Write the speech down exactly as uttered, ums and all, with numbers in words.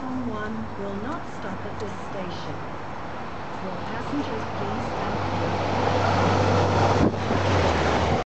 Platform one will not stop at this station. All passengers please